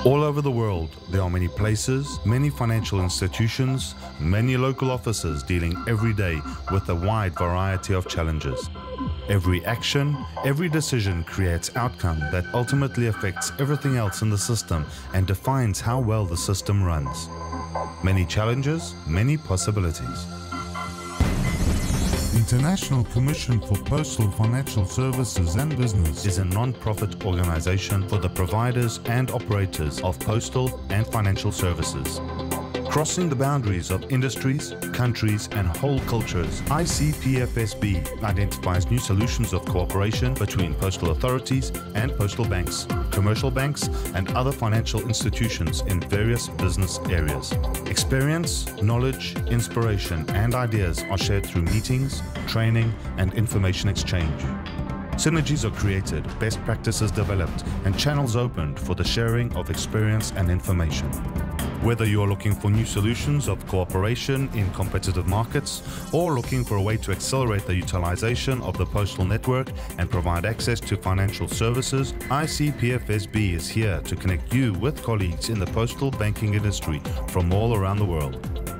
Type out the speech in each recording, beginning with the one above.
All over the world, there are many places, many financial institutions, many local offices dealing every day with a wide variety of challenges. Every action, every decision creates outcome that ultimately affects everything else in the system and defines how well the system runs. Many challenges, many possibilities. International Commission for Postal Financial Services and Business is a non-profit organization for the providers and operators of postal and financial services. Crossing the boundaries of industries, countries and whole cultures, ICPFSB identifies new solutions of cooperation between postal authorities and postal banks, commercial banks and other financial institutions in various business areas. Experience, knowledge, inspiration and ideas are shared through meetings, training and information exchange. Synergies are created, best practices developed and channels opened for the sharing of experience and information. Whether you're looking for new solutions of cooperation in competitive markets or looking for a way to accelerate the utilization of the postal network and provide access to financial services, ICPFSB is here to connect you with colleagues in the postal banking industry from all around the world.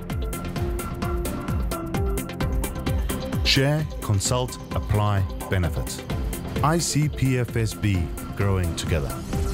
Share, consult, apply, benefit. ICPFSB, growing together.